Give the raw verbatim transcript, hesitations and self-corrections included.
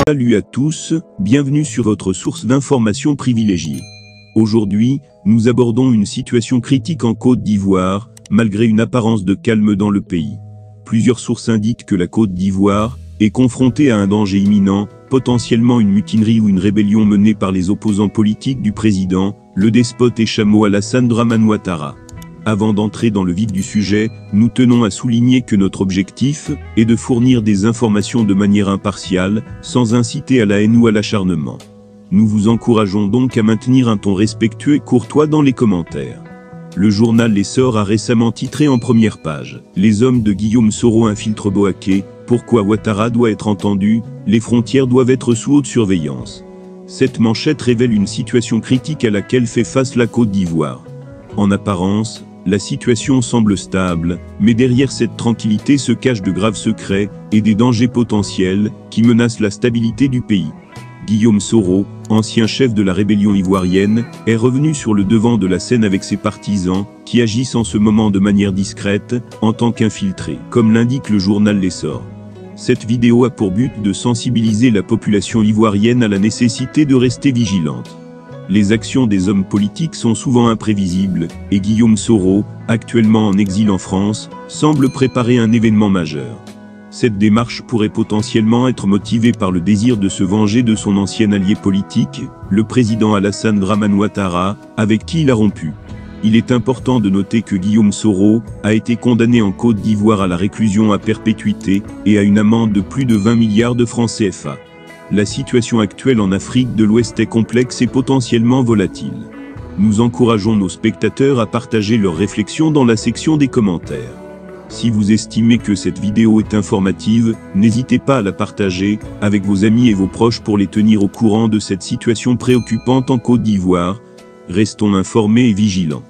Salut à tous, bienvenue sur votre source d'information privilégiée. Aujourd'hui, nous abordons une situation critique en Côte d'Ivoire, malgré une apparence de calme dans le pays. Plusieurs sources indiquent que la Côte d'Ivoire est confrontée à un danger imminent, potentiellement une mutinerie ou une rébellion menée par les opposants politiques du président, le despote et chameau Alassane Dramane Ouattara. Avant d'entrer dans le vif du sujet, nous tenons à souligner que notre objectif est de fournir des informations de manière impartiale, sans inciter à la haine ou à l'acharnement. Nous vous encourageons donc à maintenir un ton respectueux et courtois dans les commentaires. Le journal L'Essor a récemment titré en première page « Les hommes de Guillaume Soro infiltrent Bouaké, pourquoi Ouattara doit être entendu, les frontières doivent être sous haute surveillance ». Cette manchette révèle une situation critique à laquelle fait face la Côte d'Ivoire. En apparence, la situation semble stable, mais derrière cette tranquillité se cachent de graves secrets et des dangers potentiels qui menacent la stabilité du pays. Guillaume Soro, ancien chef de la rébellion ivoirienne, est revenu sur le devant de la scène avec ses partisans, qui agissent en ce moment de manière discrète, en tant qu'infiltrés, comme l'indique le journal L'Essor. Cette vidéo a pour but de sensibiliser la population ivoirienne à la nécessité de rester vigilante. Les actions des hommes politiques sont souvent imprévisibles, et Guillaume Soro, actuellement en exil en France, semble préparer un événement majeur. Cette démarche pourrait potentiellement être motivée par le désir de se venger de son ancien allié politique, le président Alassane Dramane Ouattara, avec qui il a rompu. Il est important de noter que Guillaume Soro a été condamné en Côte d'Ivoire à la réclusion à perpétuité et à une amende de plus de vingt milliards de francs C F A. La situation actuelle en Afrique de l'Ouest est complexe et potentiellement volatile. Nous encourageons nos spectateurs à partager leurs réflexions dans la section des commentaires. Si vous estimez que cette vidéo est informative, n'hésitez pas à la partager avec vos amis et vos proches pour les tenir au courant de cette situation préoccupante en Côte d'Ivoire. Restons informés et vigilants.